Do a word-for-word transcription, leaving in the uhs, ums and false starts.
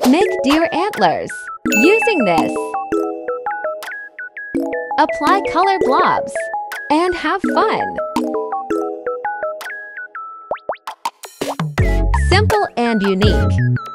Make deer antlers using this. Apply color blobs and have fun. Simple and unique.